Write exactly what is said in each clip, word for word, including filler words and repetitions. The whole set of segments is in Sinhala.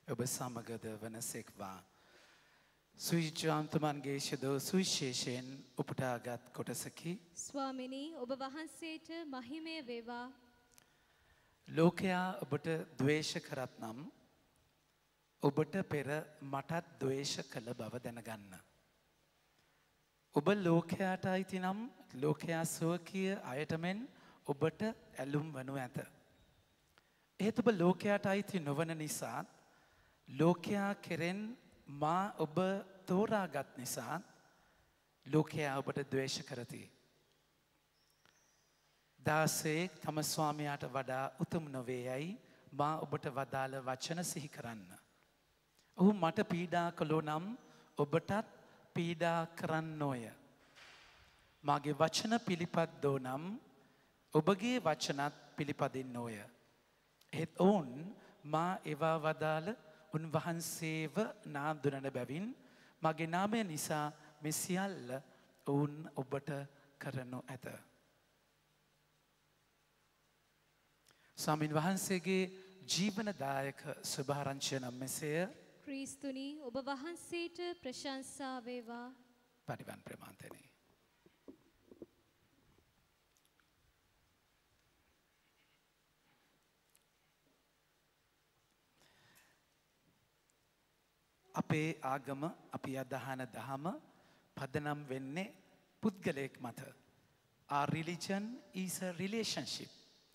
ඔබ සමගද වනසෙක්වා. සුවිජාන්තුමන්ගේ ශදෝ සුවිශේෂයෙන් උපුටාගත් කොටසකි. ස්වාමිනී ඔබ වහන්සේට මහිමය වේවා. ලෝකයා ඔබට ද්වේෂ කරත් නම් ඔබට පෙර මටත් ද්වේෂ කළ බව දැනගන්න. ඔබ ලෝකයාට අයිති නම් ලෝකයා ස්වකීය අයට මෙන් ඔබට ඇලුම් වනු ඇත. එහෙත් ඔබ ලෝකයාට අයිති නොවන නිසා ලෝකයා කෙරෙන් මා ඔබ තෝරාගත් නිසා ලෝකයා ඔබට ද්වේෂ කරති. දාසයෙක් තම ස්වාමියාට වඩා උතුම් නොවේ යයි මා ඔබට වදාළ වචන සිහි කරන්න. ඔහු මට පීඩා කළෝ නම් ඔබටත් පීඩා කරන්නෝය. මාගේ වචන පිළිපත් දෝ නම් ඔබගේ වචනත් පිළිපදින්නෝය. එහෙත් ඔවුන් මා ඒවා වදාළ උන්වහන්සේව නාදුනන බැවින් මගේ නාමය නිසා මේ සියල්ල ඔවුන් ඔබට කරනු ඇත. ස්වාමීන් වහන්සේගේ ජීවනදායක සුභාරංචිය නම් මෙසේය. ක්‍රිස්තුනි ඔබ වහන්සේට ප්‍රශංසා වේවා. පරිවන් ප්‍රමාන්තනේ. අපේ ආගම අපි අදහන දහම පදනම් වෙන්නේ පුද්ගලයෙක් මත. Our religion is a relationship.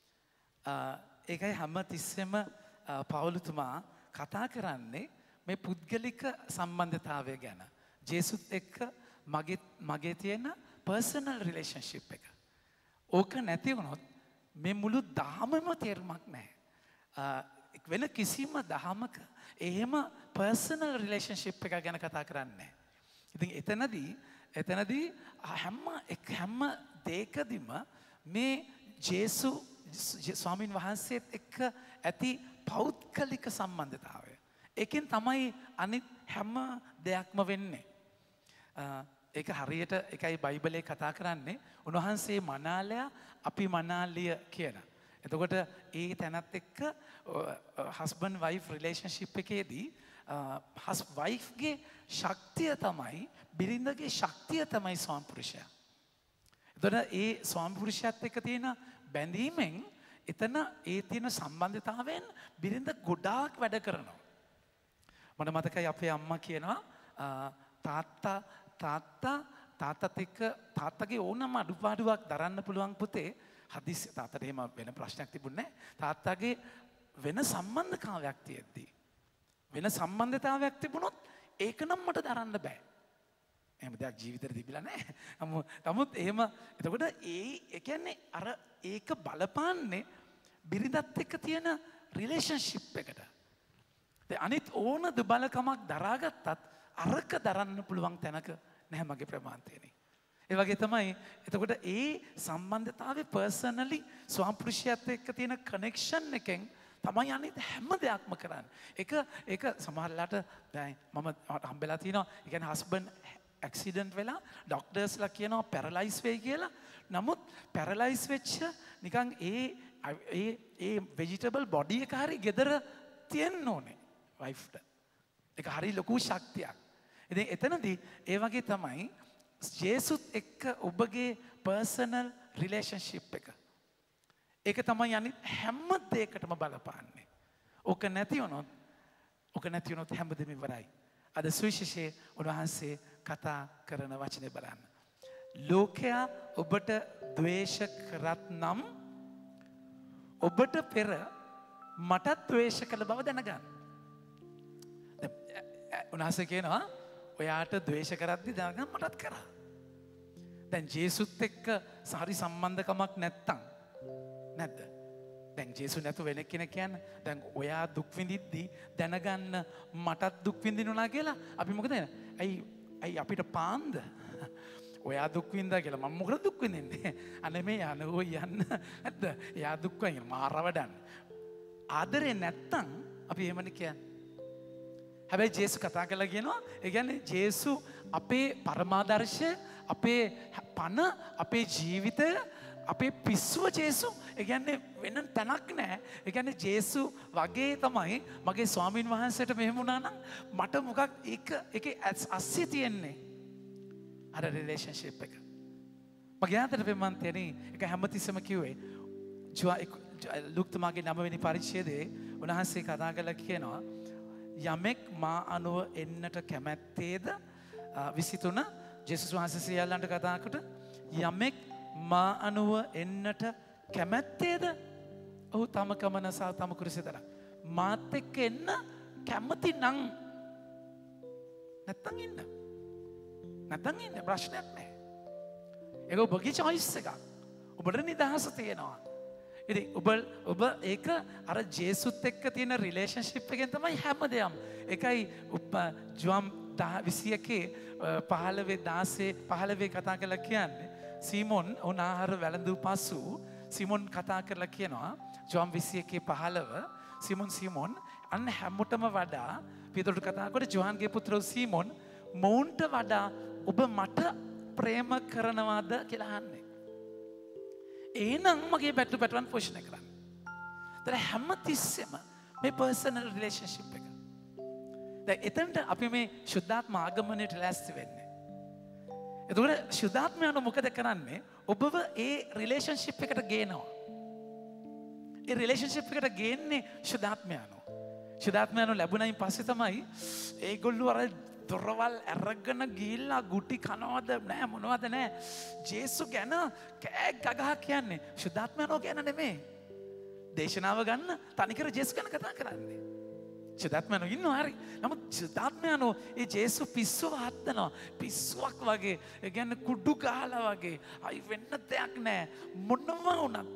ඒකයි හැම තිස්සෙම පවුලුතුමා කතා කරන්නේ මේ පුද්ගලික සම්බන්ධතාවය ගැන. ජේසුත් එක්ක මගේ මගේ තියෙන පර්සනල් රිලේෂන්ෂිප් එක. ඕක නැති වුණොත් මේ මුළු දහමම තේරුමක් නැහැ. වෙන කිසිම දහමක එහෙම පර්සනල් රිලේෂන්ෂිප් එක ගැන කතා කරන්නේ. ඉතින් එතනදී එතනදී හැම එක හැම දෙයකදීම මේ ජේසු ස්වාමීන් වහන්සේත් එක්ක ඇති පෞද්ගලික සම්බන්ධතාවය. ඒකෙන් තමයි අනිත් හැම දෙයක්ම වෙන්නේ. ඒක හරියට එකයි බයිබලයේ කතා කරන්නේ උන්වහන්සේ මනාලයා අපි මනාලිය කියන. එතකොට ඒ තැනත් එක්ක හස්බන්ඩ් වයිෆ් රිලේෂන්ෂිප් එකේදී හස් වයිෆ්ගේ ශක්තිය තමයි බිරිඳගේ ශක්තිය තමයි ස්වාමි පුරුෂයා. එතකොට ඒ ස්වාමි පුරුෂයාත් එක්ක තියෙන බැඳීමෙන් එතන ඒ තියෙන සම්බන්ධතාවයෙන් බිරිඳ ගොඩාක් වැඩ කරනවා. මට මතකයි අපේ අම්මා කියනවා තාත්තා තාත්තා තාත්තත් එක්ක තාත්තගේ ඕනම අඩුපාඩුවක් දරන්න පුළුවන් පුතේ හදිස්සි තාත්තට එහෙම වෙන ප්‍රශ්නයක් තිබුණේ නැහැ. තාත්තගේ වෙන සම්බන්ධතාවයක් තියෙද්දී වෙන සම්බන්ධතාවයක් තිබුණොත් ඒක නම් මට දරන්න බෑ. එහෙම දෙයක් ජීවිතේට තිබිලා නැහැ. නමුත් එහෙම එතකොට ඒ ඒ කියන්නේ අර ඒක බලපාන්නේ බිරිඳත් එක්ක තියෙන රිලේෂන්ෂිප් එකට. දැන් අනිත් ඕන දුබලකමක් දරාගත්තත් අරක දරන්න පුළුවන් තැනක නැහැ මගේ ප්‍රමාන්තේනේ. ඒ වගේ තමයි එතකොට ඒ සම්බන්ධතාවයේ පර්සනලි ස්වාමි පුරුෂයාත් එක්ක තියෙන කනෙක්ෂන් එකෙන් තමයි අනිත් හැම දෙයක්ම කරන්නේ. ඒක ඒක සමහරලාට දැන් මම හම්බෙලා තියෙනවා. ඒ කියන්නේ හස්බන්ඩ් ඇක්සිඩන්ට් වෙලා ડોක්ටර්ස්ලා කියනවා පැරලයිස් වෙයි කියලා. නමුත් පැරලයිස් වෙච්ච නිකන් ඒ ඒ ඒ ভেජිටබල් බොඩි එක හරි gedara තියෙන්න ඕනේ වයිෆ්ට. ඒක හරි ලොකු ශක්තියක්. ඉතින් එතනදී ඒ වගේ තමයි ජේසුත් එක්ක ඔබගේ පර්සනල් රිලේෂන්ෂිප් එක. ඒක තමයි අනිත් හැම දෙයකටම බලපාන්නේ. ඕක නැති වුණොත් ඕක නැති වුණොත් හැමදේම ඉවරයි. අද සුවිශේෂයේ උන්වහන්සේ කතා කරන වචනේ බලන්න. ලෝකයා ඔබට ද්වේෂ කරත් නම් ඔබට පෙර මටත් ද්වේෂ කළ බව දැනගන්න. උන්වහන්සේ කියනවා ඔයාට ද්වේෂ කරද්දි දැනගන්න මටත් කරා. දැන් ජේසුත් එක්ක සාරි සම්බන්ධකමක් නැත්තම් නැද්ද? දැන් ජේසු නැතු වෙන කෙනෙක් කියන්නේ දැන් ඔයා දුක් විඳිද්දී දැනගන්න මටත් දුක් විඳිනුනා කියලා අපි මොකද ඇයි ඇයි අපිට පාන්ද? ඔයා දුක් විඳා කියලා මම මොකද දුක් විඳින්නේ? අනේ මේ යනෝ යන්න නැද්ද? එයා දුක් විඳින මාරවඩන්න. ආදරේ නැත්තම් අපි එහෙමනේ කියන්නේ. හැබැයි ජේසු කතා කළා කියනවා ඒ කියන්නේ ජේසු අපේ පරමාදර්ශය අපේ පණ අපේ ජීවිතය අපේ පිස්සුව ජේසු ඒ කියන්නේ වෙන තැනක් නැහැ. ඒ කියන්නේ ජේසු වගේ තමයි මගේ ස්වාමින් වහන්සේට මෙහෙම වුණා නම් මට මොකක් ඒක ඒකේ අස්සේ තියෙන්නේ. අර රිලේෂන්ෂිප් එක. මගේ ආතර පෙමන්තේනේ ඒක හැමතිස්සම කිව්වේ. ලුක්තුමාගේ නවවෙනි පරිච්ඡේදයේ උන්වහන්සේ කතා කරලා කියනවා යමෙක් මා අනුව එන්නට කැමැත්තේද විසිතුන ජේසුස් වහන්සේ සියල්ලන්ට කතා කොට යමෙක් මා අනුව එන්නට කැමැත්තේද ඔහු තම කමන සහ තම කුරිස දරා මාත් එක්ක එන්න කැමති නම් නැත්තම් ඉන්න නැත්තම් ඉන්න ප්‍රශ්නයක් නැහැ. ඒක ඔබගේ choice එකක්. ඔබට නිදහස තියෙනවා. ඉතින් ඔබ ඔබ ඒක අර ජේසුත් එක්ක තියෙන රිලේෂන්ෂිප් එකෙන් තමයි හැමදේම. ඒකයි ජුවම් විසි එකේ පහළොව දාසය පහළොව කතා කරලා කියන්නේ සීමොන් උන් ආහාර වැළඳු පසු සීමොන් කතා කරලා කියනවා ජුවම් විසි එකේ පහළොව සීමොන් සීමොන් අන්න හැමෝටම වඩා පිටුට කතා කරේ ජෝහන්ගේ පුත්‍රව සීමොන් මොවුන්ට වඩා ඔබ මට ප්‍රේම කරනවාද කියලා අහන්නේ. එහෙනම් මගේ බැටළු පැටවන් පෝෂණය කරන්න. ඒතර හැම තිස්සෙම මේ පර්සනල් රිලේෂන්ෂිප් එක. දැන් එතනට අපි මේ සුද්ධාත්ම ආගමනයට ලෑස්ති වෙන්නේ. එතකොට සුද්ධාත්මයන් මොකද කරන්නේ? ඔබව ඒ රිලේෂන්ෂිප් එකට ගේනවා. ඒ රිලේෂන්ෂිප් එකට ගේන්නේ සුද්ධාත්මයන්. සුද්ධාත්මයන් ලැබුණයින් පස්සේ තමයි ඒගොල්ලෝ අර දොරවල් අරගෙන ගිහිල්ලා ගුටි කනවද නැහැ මොනවද නැහැ ජේසු ගැන කෑ ගගහ කියන්නේ සුද්ධාත්මයන්ෝ ගැන නෙමෙයි. දේශනාව ගන්න තනිකර ජේසු ගැන කතා කරන්නේ. සුද්ධාත්මයන්ෝ ඉන්නවා හරි. නමුත් සුද්ධාත්මයන්ෝ ඒ ජේසු පිස්සුව හදනවා. පිස්සුවක් වගේ. ඒ කියන්නේ කුඩු ගහලා වගේ. අයි වෙන්න දෙයක් නැහැ. මොනවා වුණත්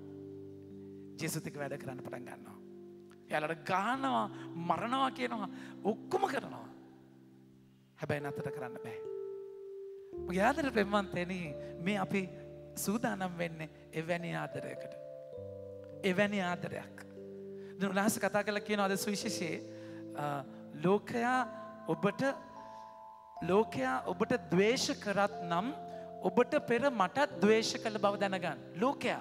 ජේසුත් එක්ක වැඩ කරන්න පටන් ගන්නවා. එයාලට ගහනවා, මරනවා කියනවා, ඔක්කොම කරනවා. හැබැයි නතර කරන්න බෑ. මගේ ආදර ප්‍රේමවන්තයනි මේ අපි සූදානම් වෙන්නේ එවැනි ආදරයකට. එවැනි ආදරයක්. දැන් උන්වහන්සේ කතා කරලා කියනවා අද සුවිශේෂයේ ලෝකයා ඔබට ලෝකයා ඔබට ද්වේෂ කරත් නම් ඔබට පෙර මටත් ද්වේෂ කළ බව දැනගන්න. ලෝකයා.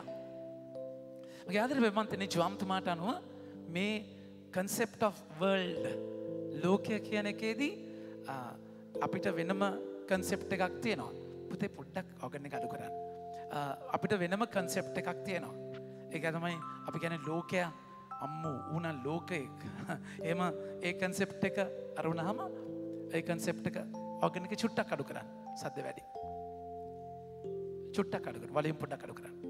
මගේ ආදර ප්‍රේමවන්තයනි ජුවම්තුමාට අනුව මේ concept of world ලෝකය කියන එකේදී අපිට වෙනම කන්සෙප්ට් එකක් තියෙනවා. පුතේ පොඩ්ඩක් ඕගන් එක අඩු කරන්න. අපිට වෙනම කන්සෙප්ට් එකක් තියෙනවා. ඒක තමයි අපි කියන්නේ ලෝකයා අම්මෝ උනා ලෝකයක. එහෙම ඒ කන්සෙප්ට් එක අරුණාම ඒ කන්සෙප්ට් එක ඕගන් එක චුට්ටක් අඩු කරන්න. සද්ද වැඩි. චුට්ටක් අඩු කරන්න. වොලියුම් පොඩ්ඩක් අඩු කරන්න.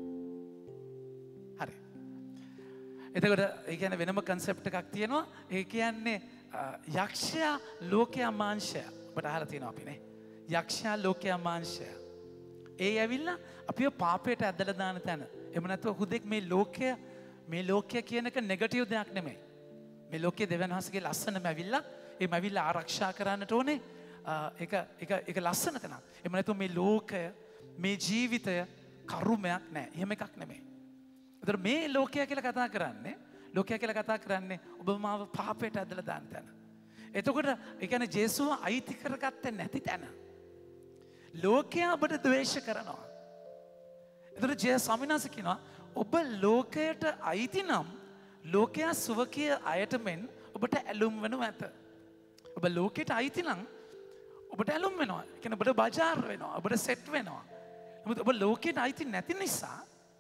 හරි. එතකොට ඒ කියන්නේ වෙනම කන්සෙප්ට් එකක් තියෙනවා. ඒ කියන්නේ යක්ෂයා ලෝකයා මාංශය. ඔබට අහලා තියෙනවා අපිනේ. යක්ෂයා ලෝකයා මාංශය. ඒ ඇවිල්ලා අපිව පාපයට ඇදලා දාන තැන. එහෙම නැත්නම් හුදෙක් මේ ලෝකය මේ ලෝකය කියන එක නෙගටිව් දෙයක් නෙමෙයි. මේ ලෝකයේ දෙවියන් වහන්සේගේ ලස්සනම ඇවිල්ලා ඒ මැවිල්ලා ආරක්ෂා කරන්නට ඕනේ. ඒක ඒක ඒක ලස්සන තැනක්. එහෙම නැත්නම් මේ ලෝකය මේ ජීවිතය කරුමයක් නෑ. එහෙම එකක් නෙමෙයි. ඒතර මේ ලෝකය කියලා කතා කරන්නේ ලෝකය කියලා කතා කරන්නේ ඔබ මාව පාපයට ඇදලා දාන තැන. එතකොට ඒ කියන්නේ ජේසුව අයිති කරගත්තේ නැති තැන. ලෝකයා ඔබට ද්වේෂ කරනවා. එතකොට ජේ ස්වාමීනාස කියනවා ඔබ ලෝකයට අයිති නම් ලෝකයා සුවකීය අයට මෙන් ඔබට ඇලුම් වෙනව ඇත. ඔබ ලෝකයට අයිති නම් ඔබට ඇලුම් වෙනවා. ඒ කියන්නේ ඔබට බජාර් වෙනවා. ඔබට සෙට් වෙනවා. නමුත් ඔබ ලෝකයට අයිති නැති නිසා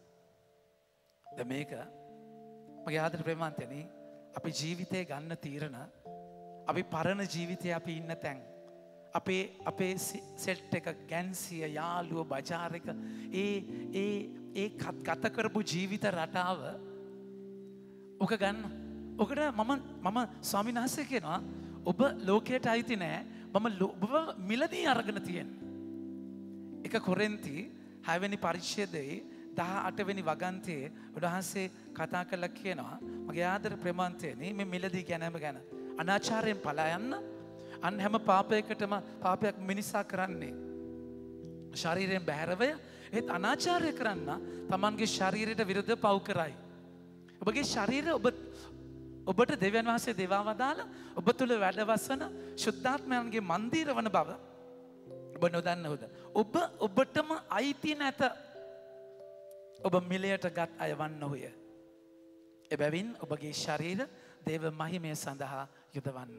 ද මේක මගේ ආදර ප්‍රේමන්තයනි අපි ජීවිතේ ගන්න තීරණ අපි පරණ ජීවිතේ අපි ඉන්න තැන් අපේ අපේ සෙට් එක ගැන්සිය යාළුව බජාර් එක ඒ ඒ ඒ ගත කරපු ජීවිත රටාව ඔක ගන්න. ඔකට මම මම ස්වාමීන් වහන්සේ කියනවා ඔබ ලෝකයට අයිති නෑ මම ඔබ මිලදී අරගෙන තියෙන්නේ. එක කොරින්ති හයවෙනි පරිච්ඡේදයේ දහ අටවෙනි වගන්තියේ උන්වහන්සේ කතා කරලා කියනවා මගේ ආදර ප්‍රේමන්තයනි මේ මිලදී ගැනීම ගැන අනාචාරයෙන් පලා යන්න අන් හැම පාපයකටම පාපයක් මිනිසා කරන්නේ ශරීරයෙන් බැහැරවය ඒත් අනාචාරය කරන්න තමන්ගේ ශරීරයට විරුද්ධ පව් කරයි. ඔබගේ ශරීරය ඔබ ඔබට දෙවියන් වහන්සේ දේවා වදාලා ඔබ තුල වැඩවසන ශුද්ධාත්මයන්ගේ මන්දිර වන බව ඔබ නොදන්නවද? ඔබ ඔබටම අයිති නැත. ඔබ මිලයට ගත් අය වන්නෝය. එබැවින් ඔබගේ ශරීර දේව මහිමය සඳහා යොදවන්න.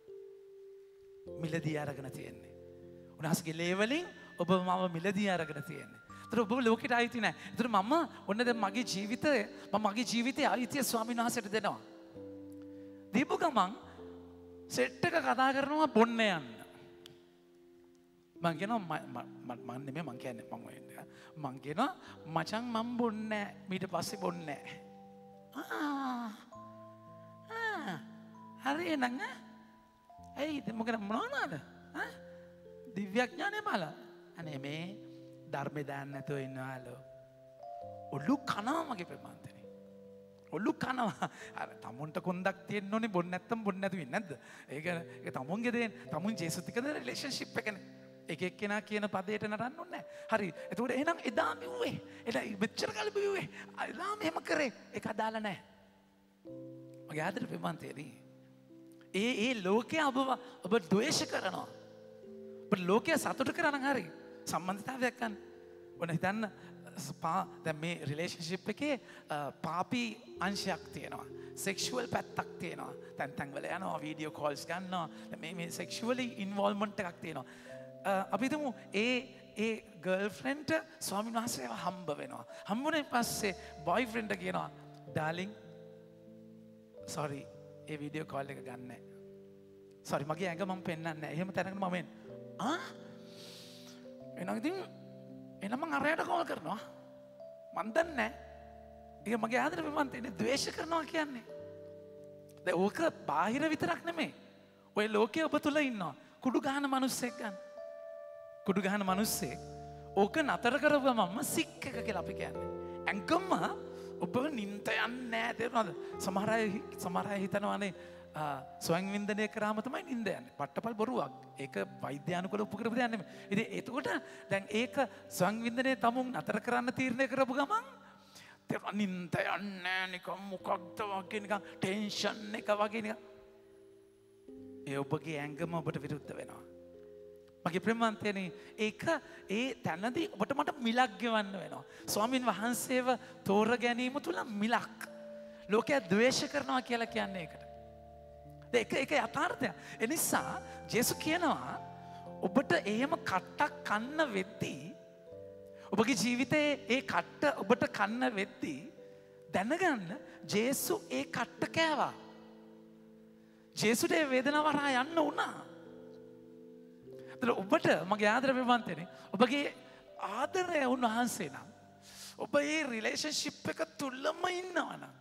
මිලදී අරගෙන තියෙන්නේ. උන්වහන්සේගේ ලේ වලින් ඔබ මම මිලදී අරගෙන තියෙන්නේ. ඒතර ඔබ ලෝකෙට ආйти නැහැ. ඒතර මම ඔන්න දැන් මගේ ජීවිතය මම මගේ ජීවිතයේ ආйти ස්වාමීන් වහන්සේට දෙනවා. දීපු ගමන් සෙට් එක කතා කරනවා බොන්න යන්න. මං කියනවා මම නෙමෙයි මං කියන්නේ මම වෙන්නේ. මං කියනවා මචං මම බොන්නේ නැහැ. ඊට පස්සේ බොන්නේ නැහැ. ආ ආ හරි නංග. ඇයි මොකද මොනවද? ආ දිව්‍යඥානෙ බල. අනේ මේ ධර්මේ දාන්න නැතුව ඉන්නවලු. ඔලු කනවා මගේ ප්‍රමාන්තනේ. ඔලු කනවා. අර තමුන්ට කොන්දක් තියෙන්න ඕනේ බොන්න නැත්තම් බොන්න නැතුව ඉන්නේ නැද්ද? ඒක ඒක තමුන්ගේ දේ. තමුන් ජේසුස් එක්කද රිලේෂන්ෂිප් එකනේ. එක එක්කෙනා කියන පදයට නටන්න ඕනේ නැහැ. හරි. එතකොට එහෙනම් එදා මෙව්වේ. එදා මෙච්චර කල් බිව්වේ. එදා මෙහෙම කරේ. ඒක අදාළ නැහැ. මගේ ආදර ප්‍රමාන්තේදී. ඒ ඒ ලෝකයේ ඔබ ඔබ ද්වේෂ කරනවා. ඔබ ලෝකයේ සතුට කරන හරි. සම්බන්ධතාවයක් ගන්න. ඔන්න හිතන්න දැන් මේ රිලේෂන්ෂිප් එකේ පාපී අංශයක් තියෙනවා. සෙක්ෂුවල් පැත්තක් තියෙනවා. තැන් තැන් වල යනවා වීඩියෝ කෝල්ස් ගන්නවා. මේ මේ සෙක්ෂුවලි ඉන්වෝල්ව්මන්ට් එකක් තියෙනවා. අපි හිතමු ඒ ඒ ගර්ල්ෆ්‍රෙන්ඩ්ට ස්වාමීන් වහන්සේව හම්බ වෙනවා. හම්බුනේ පස්සේ බොයිෆ්‍රෙන්ඩ් කියනවා ඩාර්ලින් සෝරි ඒ වීඩියෝ කෝල් එක ගන්න නැහැ. සෝරි මගේ ඇඟ මම පෙන්වන්නේ නැහැ. එහෙම තැනකට මම එන්නේ. ආ එහෙනම් ඉතින් එහෙනම් මං අරයට කෝල් කරනවා. මන් දන්නේ නැහැ. ඒක මගේ ආදර ප්‍රමාන්තේ ද්වේෂ කරනවා කියන්නේ. දැන් ඕක බාහිර විතරක් නෙමෙයි. ඔය ලෝකයේ ඔබ තුල ඉන්නවා. කුඩු ගහන මිනිස්සෙක් ගන්න. කුඩු ගහන මිනිස්සෙක් ඕක නතර කරවමම සික් එක කියලා අපි කියන්නේ. ඇඟම ඔබ නින්ත යන්නේ නැහැ තේරුණාද? සමහර අය සමහර අය හිතනවානේ ස්වයං වින්දනය කරාම තමයි නින්ද යන්නේ. පට්ටපල් බොරුවක්. ඒක වෛද්‍යානුකූල උපකරපු දෙයක් නෙමෙයි. ඉතින් එතකොට දැන් ඒක ස්වයං වින්දනයේ තමුන් නතර කරන්න තීරණය කරපු ගමන් තේරුණා නින්ද යන්නේ නිකන් මොකක්ද වගේ නිකන් ටෙන්ෂන් එක වගේ නිකන් ඒ ඔබගේ ඇඟම ඔබට විරුද්ධ වෙනවා. මගේ ප්‍රේමන්තයනේ ඒක ඒ තැනදී ඔබට මට මිලක් ගෙවන්න වෙනවා. ස්වාමින් වහන්සේව තෝර ගැනීම තුල මිලක්. ලෝකයා ද්වේෂ කරනවා කියලා කියන්නේ ඒකට. ඒක ඒක යථාර්ථය. ඒ නිසා ජේසුස් කියනවා ඔබට එහෙම කට්ටක් කන්න වෙද්දී ඔබගේ ජීවිතයේ ඒ කට්ට ඔබට කන්න වෙද්දී දැනගන්න ජේසුස් ඒ කට්ට කෑවා. ජේසුට ඒ වේදනාව හරහා යන්න වුණා. ඒතර ඔබට මගේ ආදර ප්‍රේමන්තනේ ඔබගේ ආදරය උන්වහන්සේ නම් ඔබ මේ රිලේෂන්ෂිප් එක තුලම ඉන්නවා නම්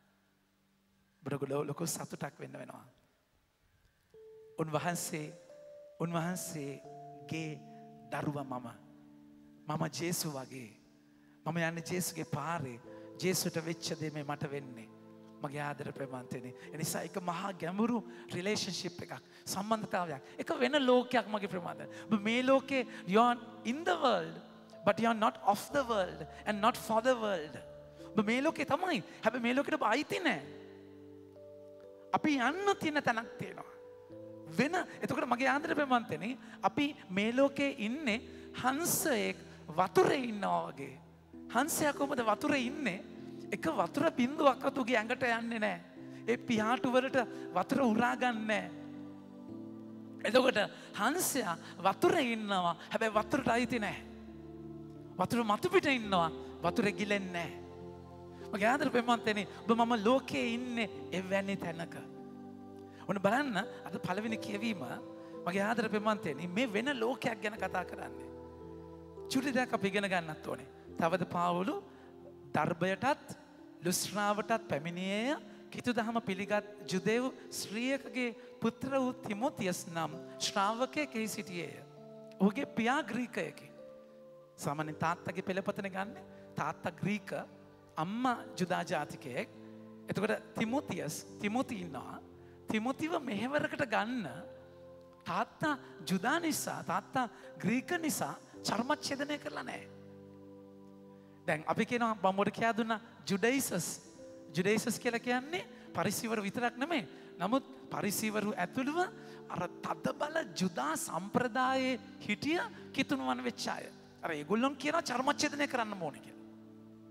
බරගලෝ ලොකු සතුටක් වෙන්න වෙනවා. උන්වහන්සේ උන්වහන්සේගේ දරුවා මම මම ජේසුස් වගේ මම යන්නේ ජේසුගේ පාරේ ජේසුට වෙච්ච දේ මේ මට වෙන්නේ. මගේ ආදර ප්‍රේමන්තනේ. ඒ නිසා ඒක මහා ගැඹුරු රිලේෂන්ෂිප් එකක්. සම්බන්ධතාවයක්. ඒක වෙන ලෝකයක් මගේ ප්‍රේමන්තනේ. ඔබ මේ ලෝකේ you are in the world but you are not of the world and not for the world. ඔබ මේ ලෝකේ තමයි. හැබැයි මේ ලෝකෙට ඔබ අයිති නැහැ. අපි යන්න තියෙන තැනක් තියෙනවා. වෙන එතකොට මගේ ආදර ප්‍රේමන්තනේ අපි මේ ලෝකේ ඉන්නේ හංසයෙක් වතුරේ ඉන්නවා වගේ. හංසයා කොහොමද වතුරේ ඉන්නේ? එක වතුර බින්දුවක්වත් උගේ ඇඟට යන්නේ නැහැ. ඒ පියාටු වලට වතුර උරා ගන්න නැහැ. එතකොට හංසයා වතුරේ ඉන්නවා. හැබැයි වතුරට අයිති නැහැ. වතුර මතු පිට ඉන්නවා. වතුරේ ගිලෙන්නේ නැහැ. මගේ ආදර ප්‍රේමන්තනේ ඔබ මම ලෝකේ ඉන්නේ එවැනි තැනක. ඔන්න බලන්න අද පළවෙනි කියවීම මගේ ආදර ප්‍රේමන්තනේ මේ වෙන ලෝකයක් ගැන කතා කරන්නේ. චුටි දෙයක් අපි ඉගෙන ගන්නත් ඕනේ. තවද පාවුලු දර්බයටත් ලුස්රාවටත් පැමිණියේය. කිතු දහම පිළිගත් ජුදෙව් ස්ත්‍රියකගේ පුත්‍ර වූ තිමොතියස් නම් ශ්‍රාවකයෙක් එහි සිටියේය. ඔහුගේ පියා ග්‍රීකයෙකි. සාමාන්‍යයෙන් තාත්තගේ පෙළපතනේ ගන්න. තාත්තා ග්‍රීක, අම්මා ජුදා ජාතිකයෙක්. එතකොට තිමොතියස් තිමොති ඉන්නවා. තිමොතිව මෙහෙවරකට ගන්න තාත්තා ජුදා නිසා, තාත්තා ග්‍රීක නිසා චර්මච්ඡේදනය කරලා නැහැ. දැන් අපි කියනවා බම්බොඩ කියා දුන්නා ජුඩයිසස්. ජුඩයිසස් කියලා කියන්නේ පරිසීවරු විතරක් නෙමෙයි. නමුත් පරිසීවරු ඇතුළුව අර තදබල ජුදා සම්ප්‍රදායේ හිටිය කිතුණුවන් වෙච්ච අය. අර ඒගොල්ලෝ කියනවා චර්මච්ඡේදනය කරන්න ඕනේ කියලා.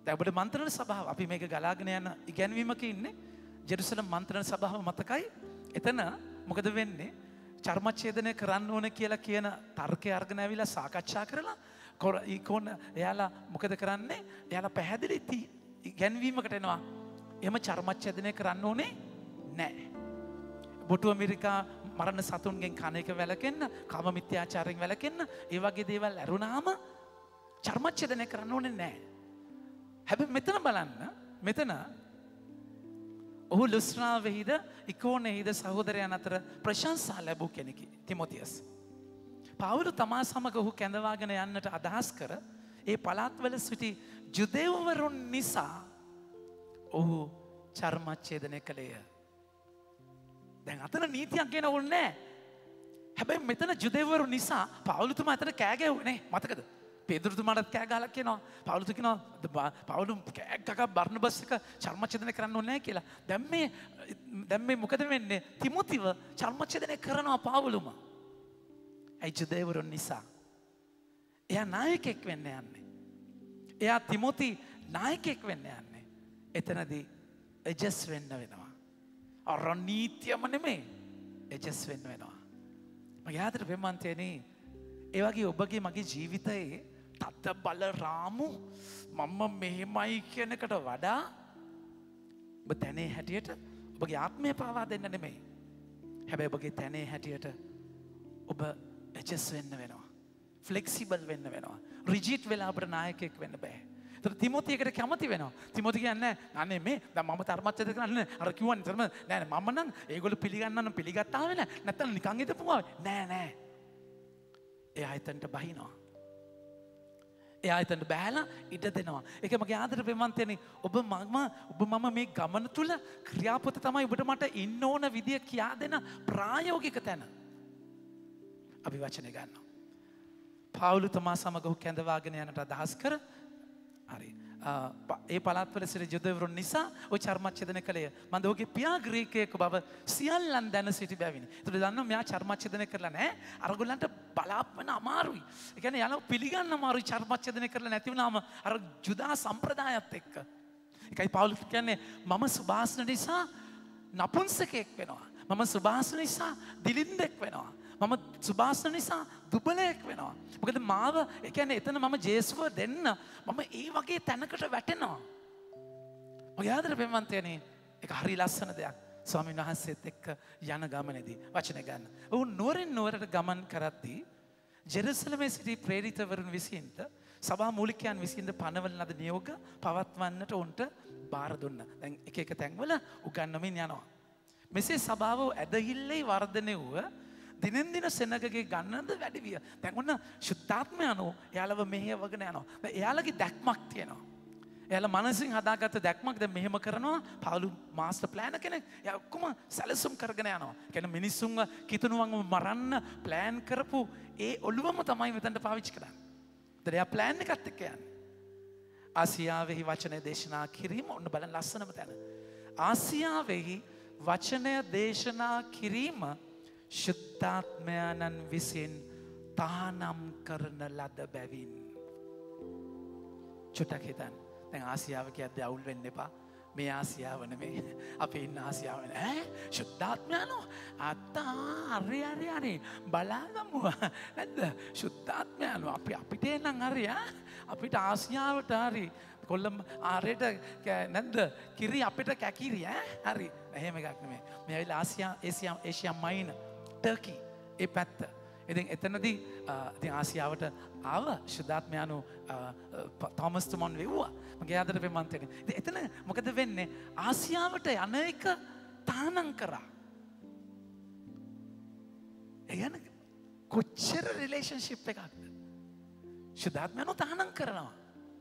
දැන් ඔබට මන්ත්‍රණ සභාව අපි මේක ගලාගෙන යන ඉගැන්වීමක ඉන්නේ. ජෙරුසලම් මන්ත්‍රණ සභාව මතකයි. එතන මොකද වෙන්නේ? චර්මච්ඡේදනය කරන්න ඕන කියලා කියන තර්කය අරගෙන ඇවිල්ලා සාකච්ඡා කරලා කොන එයාලා මොකද කරන්නේ? එයාලා පැහැදිලි ඉගැන්වීමකට එනවා. එහෙම චර්මච්ඡේදනය කරන්න ඕනේ නැහැ. බොටු ඇමරිකා මරණ සතුන්ගෙන් කන එක වැළකෙන්න, කාම මිත්‍යාචාරයෙන් වැළකෙන්න, ඒ වගේ දේවල් ඇරුණාම චර්මච්ඡේදනය කරන්න ඕනේ නැහැ. හැබැයි මෙතන බලන්න, මෙතන ඔහු ලුස්ත්‍රාවෙහිද ඉකෝනෙහිද සහෝදරයන් අතර ප්‍රශංසා ලැබූ කෙනෙකි තිමොතියස්. පවුල තමා සමග ඔහු කැඳවාගෙන යන්නට අදහස් කර ඒ පළාත්වල සිටි ජුදෙව්වරුන් නිසා ඔහු චර්මච්ඡේදනය කළේය. දැන් අතන නීතියක් ගැන ඕනේ නැහැ. හැබැයි මෙතන ජුදෙව්වරු නිසා පවුලතුමා අතන කෑ ගැහුවේ මතකද? පේදුරුතුමාට කෑ ගහලා කියනවා. පවුලතු කියනවා පවුලු කෑ ගග බර්නබස් එක චර්මච්ඡේදනය කරන්න ඕනේ නැහැ කියලා. දැන් මේ දැන් මේ මොකද වෙන්නේ? තිමොතිව චර්මච්ඡේදනය කරනවා පවුලුම. ඒ ජුදෙව්වරුන් නිසා. එයා නායකයෙක් වෙන්න යන්නේ. එයා තිමොති නායකයෙක් වෙන්න යන්නේ. එතනදී එජස් වෙන්න වෙනවා. අර නීතියම නෙමෙයි. එජස් වෙන්න වෙනවා. මගේ ආදර ප්‍රේමන්තයනි, ඒ වගේ ඔබගේ මගේ ජීවිතයේ තත්ත බල රාමු මම මෙහෙමයි කියනකට වඩා ඔබ තැනේ හැටියට ඔබගේ ආත්මය පාවා දෙන්න නෙමෙයි. හැබැයි ඔබගේ තැනේ හැටියට ඔබ එජස් වෙන්න වෙනවා. ෆ්ලෙක්සිබල් වෙන්න වෙනවා. රිජිට් වෙලා අපට නායකයෙක් වෙන්න බෑ. ඒතර තිමොති එකට කැමති වෙනවා. තිමොති කියන්නේ අනේ මේ දැන් මම ධර්මච්ඡේද කරන්නේ අර කිව්වනේ ධර්ම නෑ නෑ මම නම් ඒගොල්ලෝ පිළිගන්නනම් පිළිගත්තා වෙලා නැත්තම් නිකන් හිටපුවා නෑ නෑ. එයා හිතන්ට බහිනවා. එයා හිතන්ට බෑලා ඉඩ දෙනවා. ඒක මගේ ආදර ප්‍රේමන්තයනි, ඔබ මම ඔබ මම මේ ගමන තුල ක්‍රියාපොත තමයි ඔබට මට ඉන්න ඕන විදිය කියා දෙන ප්‍රායෝගික තැන. අපි වචනේ ගන්නවා. පාවුලු තමා සමග ඔහු කැඳවාගෙන යනට අදහස් කර හරි ඒ පළාත්වල සිට ජුදෙව්වරුන් නිසා ඔය චර්මච්ඡේදනය කළේය. මන්ද ඔහුගේ පියා ග්‍රීකයෙකු බව සියල්ලන් දැන සිටි බැවිනි. ඒතර දන්නවා මෙයා චර්මච්ඡේදනය කරලා නැහැ. අරගොල්ලන්ට බලාපන්න අමාරුයි. ඒ කියන්නේ යාළුවෝ පිළිගන්න අමාරුයි චර්මච්ඡේදනය කරලා නැති වුණාම අර ජුදා සම්ප්‍රදායත් එක්ක. ඒකයි පවුලු කියන්නේ මම සුභාසන නිසා නපුංසකෙක් වෙනවා. මම සුභාසන නිසා දිලින්දෙක් වෙනවා. මම සුභාසන නිසා දුබලයෙක් වෙනවා. මොකද මාව ඒ කියන්නේ එතන මම ජේසුව දෙන්න මම ඒ වගේ තැනකට වැටෙනවා. මගේ ආදර ප්‍රේමන්තයනි, ඒක හරි ලස්සන දෙයක්. ස්වාමීන් වහන්සේත් එක්ක යන ගමනේදී වචන ගන්න. ඔව් නුවරින් නුවරට ගමන් කරද්දී ජෙරුසලමේ සිටි ප්‍රේරිතවරුන් විසින්ද සභා මූලිකයන් විසින්ද පනවන ලද නියෝග පවත්වන්නට උන්ට බාර දුන්නා. දැන් එක එක තැන්වල උගන්වමින් යනවා. මෙසේ සභාව ඇදහිල්ලේ වර්ධනය වූ දිනෙන් දින සෙනගගේ ගන්නද වැඩි විය. දැන් ඔන්න ශුද්ධාත්මය අනුව එයාලව මෙහෙවගෙන යනවා. දැන් එයාලගේ දැක්මක් තියෙනවා. එයාලා මනසින් හදාගත්ත දැක්මක් දැන් මෙහෙම කරනවා. පවුලු මාස්ටර් ප්ලෑනර් කෙනෙක්. එයා ඔක්කොම සැලසුම් කරගෙන යනවා. කියන්නේ මිනිස්සුන්ව කිතුණුවන්ව මරන්න ප්ලෑන් කරපු ඒ ඔළුවම තමයි මෙතනට පාවිච්චි කරන්නේ. දැන් එයා ප්ලෑන් එකත් එක්ක යන්නේ. ආසියාවෙහි වචනය දේශනා කිරීම ඔන්න බලන්න ලස්සනම තැන. ආසියාවෙහි වචනය දේශනා කිරීම ශුද්ධාත්මයන්න් විසින් තහනම් කරන ලද බැවින්. චුට්ටක් හිතන්න. දැන් ආසියාව කියද්දී අවුල් වෙන්න එපා. මේ ආසියාව නෙමෙයි. අපි ඉන්න ආසියාව නේ. ඈ ශුද්ධාත්මයන්ෝ අත්තා හරි හරි හරි බලාගමු. නැද්ද? ශුද්ධාත්මයන්ෝ අපි අපිට නම් හරි ඈ. අපිට ආසියාවට හරි කොල්ලම් ආරේට නැද්ද? කිරි අපිට කැකිරි ඈ. හරි. එහෙම එකක් නෙමෙයි. මේ ඇවිල්ලා ආසියා ඒසියා ඒෂියා මයින ටර්කි ඒ පැත්ත. ඉතින් එතනදී ඉතින් ආසියාවට ආව ශුද්ධාත්මයන්ෝ තෝමස් තුමන් වෙව්වා. මගේ ආදර ප්‍රේමන්තයනි. ඉතින් එතන මොකද වෙන්නේ? ආසියාවට යන එක තානම් කරා. ඒ කියන්නේ කොච්චර රිලේෂන්ෂිප් එකක්ද? ශුද්ධාත්මයන්ෝ තානම් කරනවා.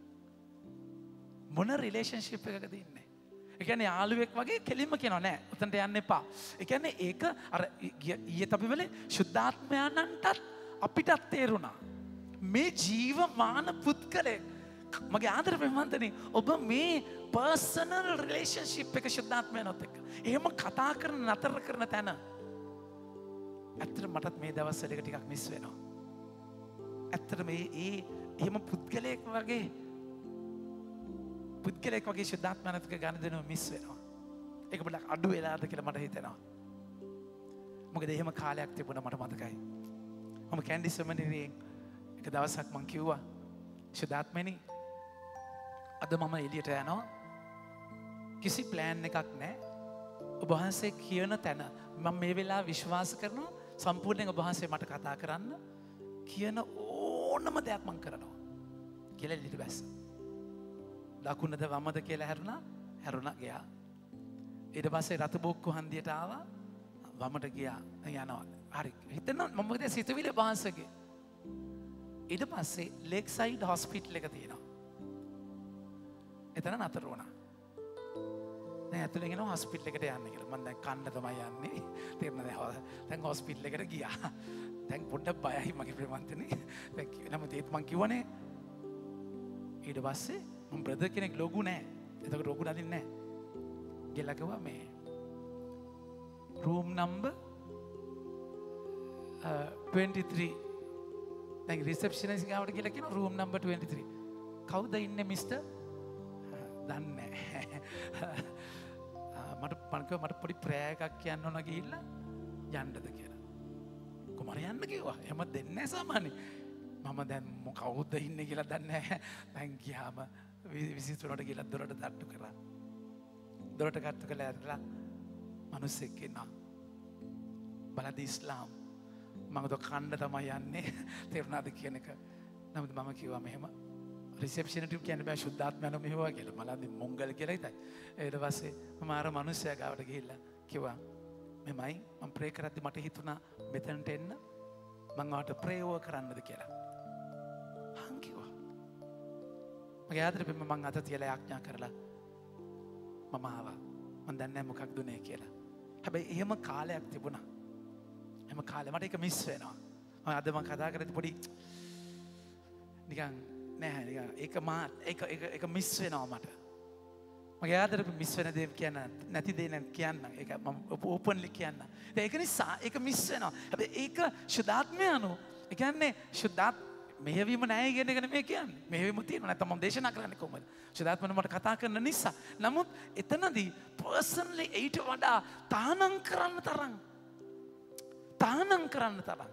මොන රිලේෂන්ෂිප් එකකද ඉන්නේ? ඒ කියන්නේ යාළුවෙක් වගේ කෙලින්ම කියනවා නෑ උතන්ට යන්න එපා. ඒ කියන්නේ ඒක අර ඊයේ අපි වෙලේ ශුද්ධාත්මයන්ටත් අපිටත් තේරුණා. මේ ජීවමාන පුද්ගලෙක් මගේ ආදර ප්‍රේමන්තනි, ඔබ මේ පර්සනල් රිලේෂන්ෂිප් එක ශුද්ධාත්මයන්ොත් එක්ක එහෙම කතා කරන නතර කරන තැන ඇත්තට මටත් මේ දවස්වල එක ටිකක් මිස් වෙනවා. ඇත්තට මේ ඒ එහෙම පුද්ගලයෙක් වගේ පුද්ගලයෙක් වගේ ශුද්ධාත්මනතික ගනුදෙනුව මිස් වෙනවා. ඒක පොඩ්ඩක් අඩු වෙලාද කියලා මට හිතෙනවා. මොකද එහෙම කාලයක් තිබුණා මට මතකයි. මම කැන්ඩි සෙමිනරියෙන් එක දවසක් මං කිව්වා ශුද්ධාත්මනි අද මම එළියට යනවා. කිසි ප්ලෑන් එකක් නැහැ. ඔබ වහන්සේ කියන තැන මම මේ වෙලාව විශ්වාස කරනවා සම්පූර්ණයෙන් ඔබ වහන්සේ මට කතා කරන්න කියන ඕනම දෙයක් මං කරනවා කියලා එළියට බැස්ස. දකුණද වමද කියලා හැරුණා හැරුණා ගියා. ඊට පස්සේ රතු බොක්කු හන්දියට ආවා වමට ගියා යනවා. හරි හිතන්න මම මොකද සිතුවිලි වහන්සේගේ. ඊට පස්සේ ලේක් සයිඩ් හොස්පිටල් එක තියෙනවා. එතන නතර වුණා. දැන් ඇතුලෙන් එනවා හොස්පිටල් එකට යන්න කියලා. මම දැන් කන්න තමයි යන්නේ. තේරුණාද? දැන් හොස්පිටල් එකට ගියා. දැන් පොඩ්ඩක් බයයි මගේ ප්‍රේමන්තනේ. දැන් නමුත් ඒත් මං කිව්වනේ ඊට පස්සේ මම බ්‍රදර් කෙනෙක් ලොකු නෑ. එතකොට ලොකු නදින් නෑ. ගිහලා කිව්වා මේ room number uh, twenty-three. දැන් රිසෙප්ෂනිස්ට් ගාවට ගිහලා කියනවා room number twenty-three. කවුද ඉන්නේ මිස්ටර්? දන්නේ නෑ. මට මට මට පොඩි ප්‍රෑ එකක් කියන්න ඕන ගිහිල්ලා යන්නද කියලා. කොහමද යන්න කිව්වා. එහෙම දෙන්නේ නැහැ සාමාන්‍යයෙන්. මම දැන් කවුද ඉන්නේ කියලා දන්නේ නැහැ. දැන් ගියාම විසිතුරට ගිහලා දොරට තට්ටු කරා. දොරට තට්ටු කළා ඇරලා මිනිස්සෙක් ඉන්නවා. බලද්දි ඉස්ලාම් මම તો කණ්ඩ තමයි යන්නේ. තේරුණාද කියන එක. නමුත් මම කිව්වා මෙහෙම රිසෙප්ෂන් එකට කියන්න බෑ ශුද්ධාත්මයන් මෙහෙවා කියලා. මලන්දි මොංගල් කියලා හිතයි. ඊට පස්සේ මම අර මිනිස්සයා ගාවට ගිහිල්ලා කිව්වා මෙමයි මම ප්‍රේ කරද්දි මට හිතුණා මෙතනට එන්න මම ආට ප්‍රේ ඕවර් කරන්නද කියලා. හං කිව්වා. මගේ ආදරේ මම අත තියලා ආඥා කරලා මම ආවා. මම දන්නේ නැහැ මොකක්ද උනේ කියලා. හැබැයි එහෙම කාලයක් තිබුණා. එහෙම කාලේ මට ඒක මිස් වෙනවා. මම අද මම කතා කරද්දි පොඩි නිකන් නෑ නිකන් ඒක මා ඒක ඒක ඒක මිස් වෙනවා මට. මගේ ආදරේ මිස් වෙන දේ කියන්න නැති දේ නම් කියන්න. ඒක මම ඕපන්ලි කියන්න. ඒක නිසා ඒක මිස් වෙනවා. හැබැයි ඒක ශුද්ධාත්මයano. ඒ කියන්නේ ශුද්ධාත් මෙහෙවීම නැහැ කියන එක නෙමෙයි කියන්නේ. මෙහෙවීම තියෙනවා නැත්නම් මම දේශනා කරන්නේ කොහොමද? ශුද්ධාත්මන මට කතා කරන නිසා. නමුත් එතනදී පර්සනලි ඊට වඩා තානම් කරන්න තරම් තානම් කරන්න තරම්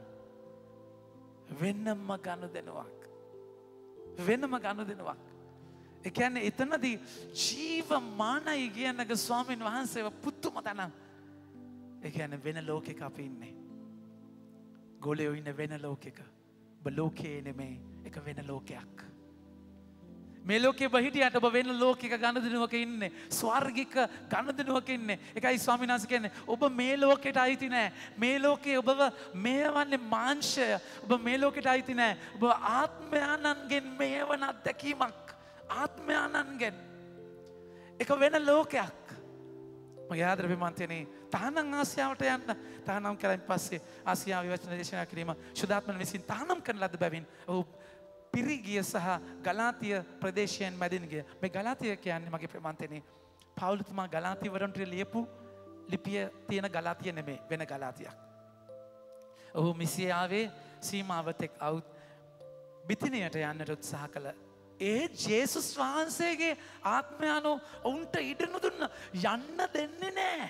වෙනම ගනුදෙනුවක්. වෙනම ගනුදෙනුවක්. ඒ කියන්නේ එතනදී ජීවමානයි කියනක ස්වාමීන් වහන්සේව පුතුම තනක්. ඒ කියන්නේ වෙන ලෝකයක අපි ඉන්නේ. ගෝලයෝ ඉන්නේ වෙන ලෝකයක. ඔබ ලෝකයේ නෙමෙයි ඒක වෙන ලෝකයක්. මේ ලෝකේ බහිටියට ඔබ වෙන ලෝකයක ගනුදෙනුවක ඉන්නේ. ස්වර්ගික ගනුදෙනුවක ඉන්නේ. ඒකයි ස්වාමීන් වහන්සේ කියන්නේ ඔබ මේ ලෝකයට අයිති නෑ. මේ ලෝකේ ඔබව මේවන්නේ මාංශය. ඔබ මේ ලෝකයට අයිති නෑ. ඔබ ආත්මයන්ගෙන් මේවන අත්දැකීමක්. ආත්මයන්ගෙන් ඒක වෙන ලෝකයක්. මගේ ආදර විමන්තනේ තහනම් ආසියාවට යන්න තහනම් කරන් පස්සේ ආසියාව විවචන දේශනා කිරීම ශුද්ධාත්මන විසින් තහනම් කරන ලද බැවින් ඔහු පිරිගිය සහ ගලාතිය ප්‍රදේශයෙන් මැදින් ගිය. මේ ගලාතිය කියන්නේ මගේ ප්‍රමන්තනේ පවුලතුමා ගලාතිය වරන්ට ලියපු ලිපිය තියෙන ගලාතිය නෙමෙයි වෙන ගලාතියක්. ඔහු මිසියාවේ සීමාවතෙක් අවුත් බිතිනියට යන්නට උත්සාහ කළ ඒ ජේසුස් වහන්සේගේ ආත්මයano ඔවුන්ට ඉඩ නොදුන්න යන්න දෙන්නේ නැහැ.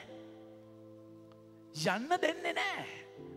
යන්න දෙන්නේ නැහැ.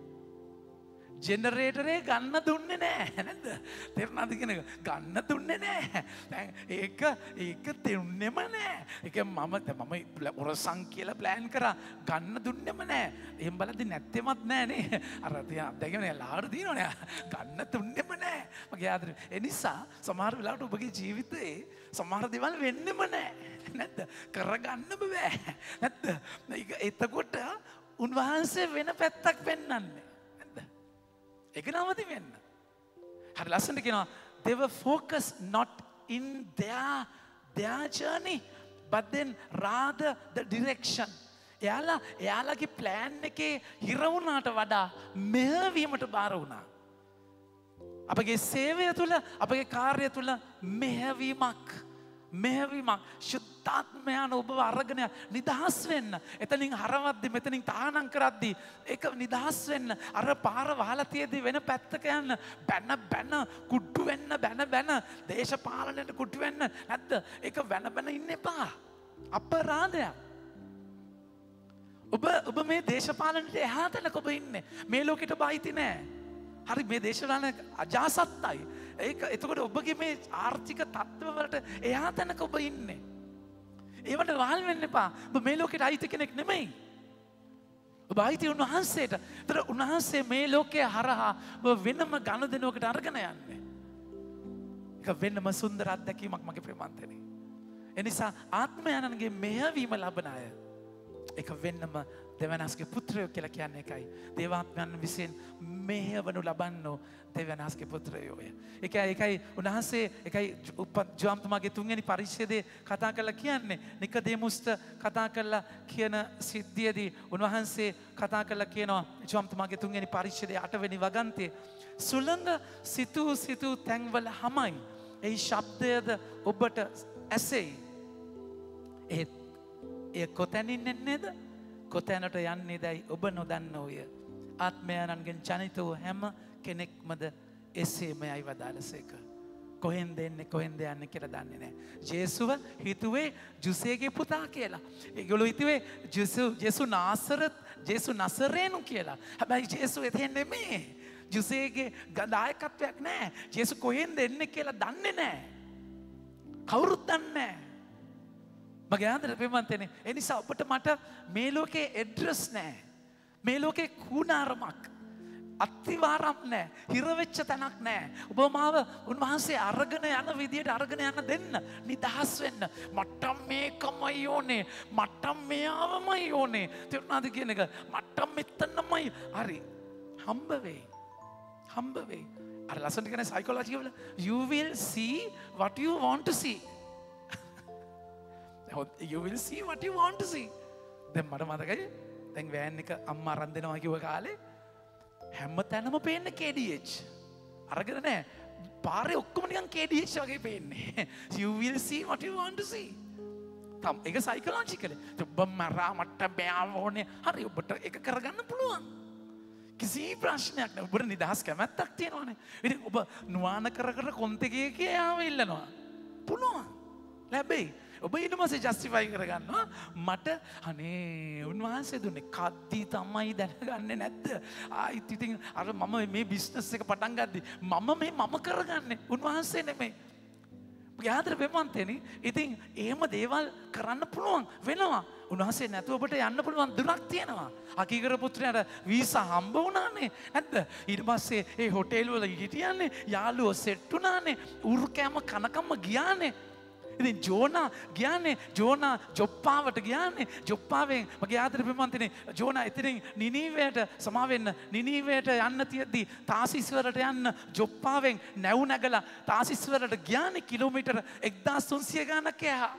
ජෙනරේටරේ ගන්න දුන්නේ නැහැ නේද? තේරුණාද කියන එක? ගන්න දුන්නේ නැහැ. දැන් ඒක ඒක දෙන්නෙම නැහැ. ඒක මම මම ඔරසන් කියලා ප්ලෑන් කරා ගන්න දුන්නෙම නැහැ. එහෙම බලද්දි නැත්තේමත් නැහැ නේ. අර තියා දැකගෙන ලාවට දිනවනේ. ගන්න දුන්නෙම නැහැ. මගේ ආදරේ. ඒ නිසා සමහර වෙලාවට ඔබගේ ජීවිතේ සමහර දේවල් වෙන්නෙම නැහැ. නැද්ද? කරගන්න බෑ. නැද්ද? එතකොට උන්වහන්සේ වෙන පැත්තක් පෙන්වන්නේ. ඒක නවති වෙන්න. හරි ලස්සනට කියනවා they were focused not in their their journey but then rather the direction. එයාලා එයාලගේ plan එකේ හිර වුණාට වඩා මෙහෙවීමට බාර වුණා. අපගේ සේවය තුළ අපගේ කාර්යය තුළ මෙහෙවීමක් මෙහෙවීමක් ශුද්ධාත්මයන් ඔබව අරගෙන නිදහස් වෙන්න. එතනින් හරවද්දි මෙතනින් තානම් කරද්දි ඒක නිදහස් වෙන්න. අර පාර වහලා තියදී වෙන පැත්තක යන්න. බැන බැන කුට්ටු වෙන්න බැන බැන දේශපාලනයට කුට්ටු වෙන්න නැද්ද? ඒක බැන බැන ඉන්න එපා. අපරාධයක්. ඔබ ඔබ මේ දේශපාලනයට එහා තැනක ඔබ ඉන්නේ. මේ ලෝකෙට ඔබ අයිති නෑ. හරි මේ දේශපාලන අජාසත්තයි. ඒක එතකොට ඔබගේ මේ ආර්ථික තත්ත්ව වලට එහා තැනක ඔබ ඉන්නේ. ඒවට වහල් වෙන්න එපා. ඔබ මේ ලෝකෙට අයිති කෙනෙක් නෙමෙයි. ඔබ අයිති උන්වහන්සේට. ඒතර උන්වහන්සේ මේ ලෝකයේ හරහා ඔබ වෙනම ගනුදෙනුවකට අරගෙන යන්නේ. ඒක වෙනම සුන්දර අත්දැකීමක් මගේ ප්‍රේමන්තනේ. එනිසා ආත්මයන්ගේ මෙහෙවීම ලබන අය ඒක වෙන්නම දෙවනස්ගේ පුත්‍රයෝ කියලා කියන්නේ එකයි. දේවාත්මයන් විසින් මෙහෙවනු ලබන්නෝ දෙවනස්ගේ පුත්‍රයෝය. ඒකයි ඒකයි උන්වහන්සේ ඒකයි ජෝම්තුමාගේ තුන්වෙනි පරිච්ඡේදයේ කතා කරලා කියන්නේ නිකදේමුස්ට කතා කරලා කියන සිද්ධියේදී උන්වහන්සේ කතා කරලා කියනවා ජෝම්තුමාගේ තුන්වෙනි පරිච්ඡේදයේ අටවෙනි වගන්තියේ සුළඟ සිතූ සිතූ තැන්වල හැමයි ඒ ශබ්දයද ඔබට ඇසෙයි. ඒ ඒ කොතැනින් එන්නේද? කොතැනට යන්නේ දැයි ඔබ නොදන්නෝය. ආත්මයන්ගෙන් ජනිත වූ හැම කෙනෙක්මද එසේමයි වදාළසේක. කොහෙන්ද එන්නේ කොහෙන්ද යන්නේ කියලා දන්නේ නැහැ. ජේසුව හිතුවේ ජුසේගේ පුතා කියලා. ඒගොල්ලෝ හිතුවේ ජේසු ජේසු නාසරත් ජේසු නසරේනු කියලා. හැබැයි ජේසු එතෙන් නෙමෙයි. ජුසේගේ දායකත්වයක් නැහැ. ජේසු කොහෙන්ද එන්නේ කියලා දන්නේ නැහැ. කවුරුත් දන්නේ නැහැ. මගේ ආදර ප්‍රේමන්තනේ ඒ නිසා ඔබට මට මේ ලෝකේ ඇඩ්‍රස් නැහැ. මේ ලෝකේ කුණාරමක් අත්තිවාරම් නැහැ. හිර වෙච්ච තැනක් නැහැ. ඔබ මාව උන්වහන්සේ අරගෙන යන විදියට අරගෙන යන්න දෙන්න. නිදහස් වෙන්න. මට මේකමයි ඕනේ. මට මෙයාවමයි ඕනේ. තේරුණාද කියන එක? මට මෙතනමයි. හරි. හම්බ වෙයි. හම්බ වෙයි. අර ලස්සනට කියන සයිකොලොජි වල you will see what you want to see. You will see what you want to see. දැන් මට මතකයි දැන් වෑන් එක අම්මා අරන් දෙනවා කිව්ව කාලේ හැම තැනම පේන්නේ K D H. අරගෙන නෑ පාරේ ඔක්කොම නිකන් K D H වගේ පේන්නේ. You will see what you want to see. තම් ඒක සයිකොලොජිකලි. ඔබ මරා මට බෑව ඕනේ. හරි ඔබට ඒක කරගන්න පුළුවන්. කිසි ප්‍රශ්නයක් නෑ. ඔබට නිදහස් කැමැත්තක් තියෙනවානේ. ඉතින් ඔබ නුවාන කර කර කොන්තේ කියාව ඉල්ලනවා. පුළුවන්. ලැබෙයි. ඔබ ඊට පස්සේ ජස්ටිෆයි කරගන්නවා මට අනේ උන්වහන්සේ දුන්නේ කද්දී තමයි දැනගන්නේ නැද්ද ආයිත් ඉතින් අර මම මේ බිස්නස් එක පටන් ගද්දි මම මේ මම කරගන්නේ උන්වහන්සේ නෙමෙයි යාදර වෙමන්තේනේ ඉතින් එහෙම දේවල් කරන්න පුළුවන් වෙනවා උන්වහන්සේ නැතුව ඔබට යන්න පුළුවන් දුරක් තියෙනවා අකීකර පුත්‍රයාට වීසා හම්බ වුණානේ නැද්ද ඊට පස්සේ ඒ හොටෙල් වල හිටියන්නේ යාළුවෝ සෙට් වුණානේ උරු කෑම කනකම්ම ගියානේ ඉතින් ජෝනා ගියානේ ජෝනා ජොප්පාවට ගියානේ ජොප්පාවෙන් මගේ ආදර ප්‍රේමන්තනේ ජෝනා එතනින් නිනීවයට සමා වෙන්න නිනීවයට යන්න තියද්දි තාසිස් වලට යන්න ජොප්පාවෙන් නැව් නැගලා තාසිස් වලට ගියානේ කිලෝමීටර් එක්දාස් තුන්සිය ගණනක් එහා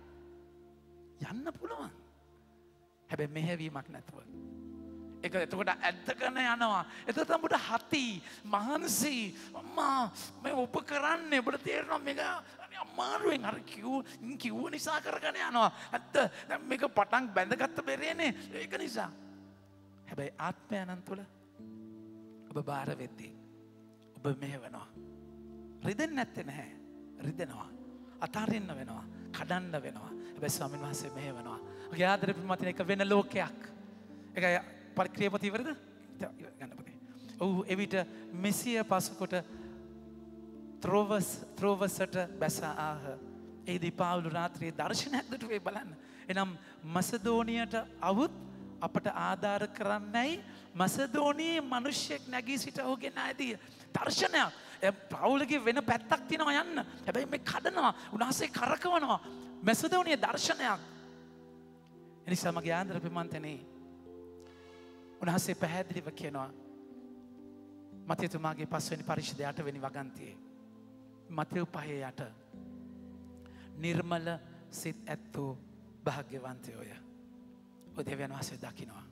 යන්න පුළුවන් හැබැයි මෙහෙවීමක් නැතුව ඒක එතකොට ඇද්දගෙන යනවා එතකොට උඹට හති මහන්සි අම්මා මේ ඔබ කරන්නේ ඔබට තේරෙනවා මේක අමාරුවෙන් අර කිව් කිව්ව නිසා කරගෙන යනවා ඇත්ත දැන් මේක පටන් බැඳගත්ත බෙරේනේ ඒක නිසා හැබැයි ආත්මයන්න් තුල ඔබ බාර වෙද්දී ඔබ මෙහෙවනවා රිදෙන්නේ නැත්තේ නැහැ රිදෙනවා අතාරින්න වෙනවා කඩන්න වෙනවා හැබැයි ස්වාමීන් වහන්සේ මෙහෙවනවා ඔගේ ආදරේ ප්‍රමතින එක වෙන ලෝකයක් ඒකයි පරික්‍රියාපතිවරද ගන්න බෑ ඔව් එවිට මෙසිය පසුකොට ත්‍රෝවස් ත්‍රෝවසට බැස ආහ එහිදී පාවුලු රාත්‍රියේ දර්ශනයක් දුටුවේ බලන්න එනම් මසදෝනියට අවුත් අපට ආධාර කරන්නයි මසදෝනියේ මිනිහෙක් නැගී සිට ඔහුගේ නායදී දර්ශනයක් පාවුලගේ වෙන පැත්තක් තියෙනවා යන්න හැබැයි මේ කඩනවා උන්වහන්සේ කරකවනවා මසදෝනියේ දර්ශනයක් එනිසා මගේ ආදර ප්‍රේමන්තනේ උන්වහන්සේ පැහැදිලිව කියනවා මතේතුමාගේ පස්වෙනි පරිච්ඡේදය අටවෙනි වගන්තියේ මතෙව් පහේ යට නිර්මල සිත් ඇත්තෝ භාග්‍යවන්තයෝය. ඔය දෙවියන් වහන්සේ දකිනවා.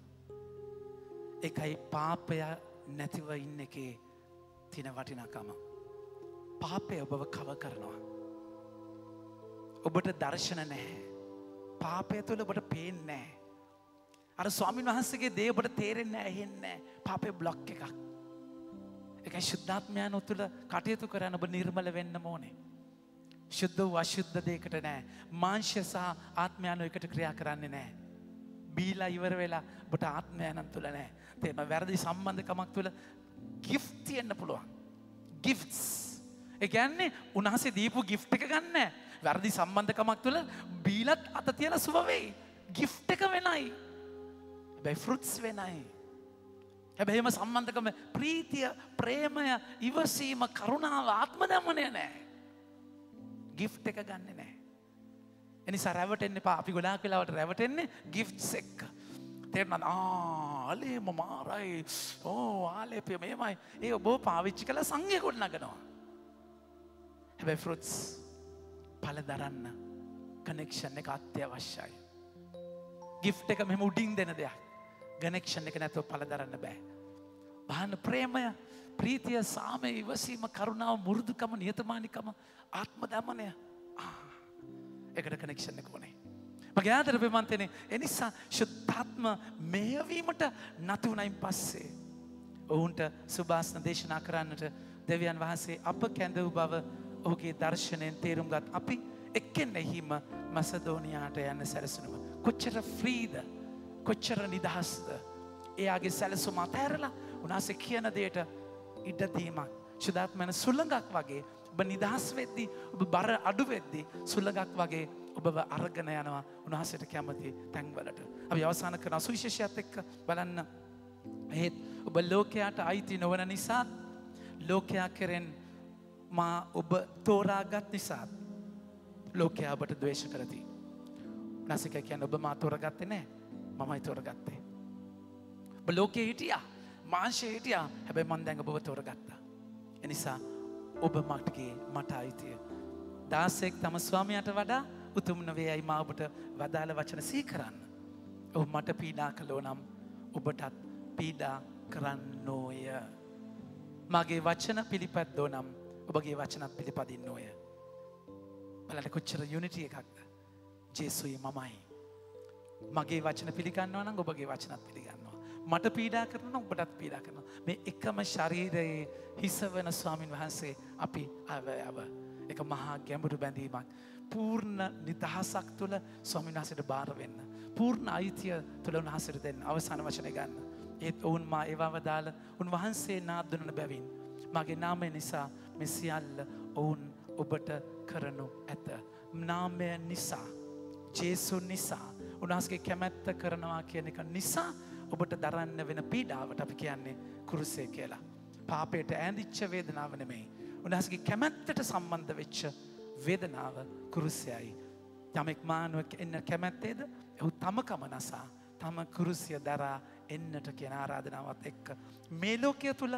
ඒකයි පාපය නැතිව ඉන්න එකේ තියෙන වටිනාකම. පාපය ඔබව කව කරනවා. ඔබට දර්ශන නැහැ. පාපය තුළ ඔබට පේන්නේ නැහැ. අර ස්වාමීන් වහන්සේගේ දේ ඔබට තේරෙන්නේ නැහැ, ඇහෙන්නේ නැහැ. පාපේ බ්ලොක් එකක්. ඒකයි ශුද්ධාත්මයන් තුළ කටයුතු කරන්න ඔබ නිර්මල වෙන්න ඕනේ. ශුද්ධ වූ අශුද්ධ දෙයකට නැහැ. මාංශය සහ ආත්මයන් එකට ක්‍රියා කරන්නේ නැහැ. බීලා ඉවර වෙලා ඔබට ආත්මයන් තුළ නැහැ. තේම වැරදි සම්බන්ධකමක් තුළ ගිෆ්ට් තියෙන්න පුළුවන්. ගිෆ්ට්ස්. ඒ කියන්නේ උන්වහන්සේ දීපු ගිෆ්ට් එක ගන්න නැහැ. වැරදි සම්බන්ධකමක් තුළ බීලත් අත තියලා සුව වෙයි. ගිෆ්ට් එක වෙනයි. හැබැයි ෆෘට්ස් වෙනයි. හැබැයිම සම්බන්ධකම ප්‍රීතිය, ප්‍රේමය, ඉවසීම, කරුණාව, ආත්ම දමනය නැහැ. ගිෆ්ට් එක ගන්නෙ නැහැ. එනිසා රැවටෙන්න එපා. අපි ගොඩාක් වෙලාවට රැවටෙන්නේ ගිෆ්ට්ස් එක්ක. තේරෙනවද? ආ අලේම මාරයි. ඕ ආලේපය මේමයි. ඒ ඔබ පාවිච්චි කළ සංඝය කොට නගනවා. හැබැයි ෆෘට්ස් පළ දරන්න කනෙක්ෂන් එක අත්‍යවශ්‍යයි. ගිෆ්ට් එක මෙහෙම උඩින් දෙන දෙයක්. කනෙක්ෂන් එක නැතුව පළ දරන්න බෑ. බාහන ප්‍රේමය, ප්‍රීතිය, සාමය, ඉවසීම, කරුණාව, මුරුදුකම, නියතමානිකම, ආත්ම දමනය. එකට කනෙක්ෂන් එක ඕනේ. මගේ ආදර ප්‍රේමන්තනේ, ඒ නිසා ශුද්ධාත්ම මෙහෙයවීමට නැති වුණයින් පස්සේ ඔවුන්ට සුභාසන දේශනා කරන්නට දෙවියන් වහන්සේ අප කැඳවු බව ඔහුගේ දර්ශනයෙන් තේරුම් ගත් අපි එක්කෙන් එහිම මසදෝනියාට යන්න සැලසුණම කොච්චර ෆ්‍රීද, කොච්චර නිදහස්ද. එයාගේ සැලසුම අතහැරලා උන්වහන්සේ කියන දෙයට ඉඩ දීමක්. ශුද්ධාත්මයන් සුළඟක් වගේ ඔබ නිදහස් වෙද්දී, ඔබ බර අඩු වෙද්දී සුළඟක් වගේ ඔබව අරගෙන යනවා උන්වහන්සේට කැමති තැන්වලට. අපි අවසන් කරන සුවිශේෂයත් එක්ක බලන්න. ඒත් ඔබ ලෝකයට අයිති නොවන නිසා, ලෝකයා කෙරෙන් මා ඔබ තෝරාගත් නිසා ලෝකයා ඔබට ද්වේෂ කරති. උන්වහන්සේ කියන්නේ ඔබ මා තෝරගත්තේ නැහැ, මමයි තෝරගත්තේ. ඔබ ලෝකේ හිටියා, මාංශයේ හිටියා, හැබැයි මම දැන් ඔබව තෝරගත්තා. ඒ නිසා ඔබ මටගේ මට අයිතිය. දාසෙක් තම ස්වාමියාට වඩා උතුම් නොවේයි මා ඔබට වදාළ වචන සිහි කරන්න. ඔබ මට පීඩා කළෝ නම් ඔබටත් පීඩා කරන්නෝය. මගේ වචන පිළිපැද්දෝ නම් ඔබගේ වචනත් පිළිපදින්නෝය. බලන්න කොච්චර යුනිටි එකක්ද. ජේසුයි මමයි. මගේ වචන පිළිගන්නවා නම් ඔබගේ වචනත් පිළිගන්නවා. මට පීඩා කරනවා නම් ඔබටත් පීඩා කරනවා. මේ එකම ශරීරයේ හිස වෙන ස්වාමින් වහන්සේ අපි අවයව. එක මහා ගැඹුරු බැඳීමක්. පූර්ණ නිදහසක් තුළ ස්වාමීන් වහන්සේට බාර වෙන්න. පූර්ණ අයිතිය තුළ උන්වහන්සේට දෙන්න. අවසාන වචනේ ගන්න. ඒත් ඔවුන් මා ඒවව දාල උන්වහන්සේ නාදුනන බැවින් මගේ නාමය නිසා මේ සියල්ල ඔවුන් ඔබට කරනු ඇත. නාමය නිසා, ජේසු නිසා, උන්වහන්සේගේ කැමැත්ත කරනවා කියන එක නිසා ඔබට දරන්න වෙන පීඩාවට අපි කියන්නේ කුරුසේ කියලා. පාපයට ඈඳිච්ච වේදනාව නෙමෙයි. උන්වහන්සේගේ කැමැත්තට සම්බන්ධ වෙච්ච වේදනාව කුරුසයයි. යමෙක් මානුවෙක් එන්න කැමැත්තේද? ඔහු තමකම නසා තම කුරුසිය දරා එන්නට කියන ආරාධනාවත් එක්ක මේ ලෝකයේ තුල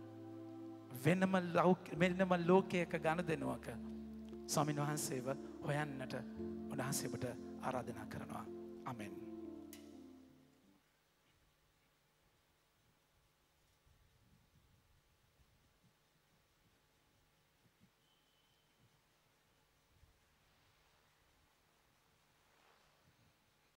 වෙනම වෙනම ලෝකයක ගනුදෙනුවක ස්වාමීන් වහන්සේව හොයන්නට උන්වහන්සේ ඔබට ආරාධනා කරනවා. ආමෙන්.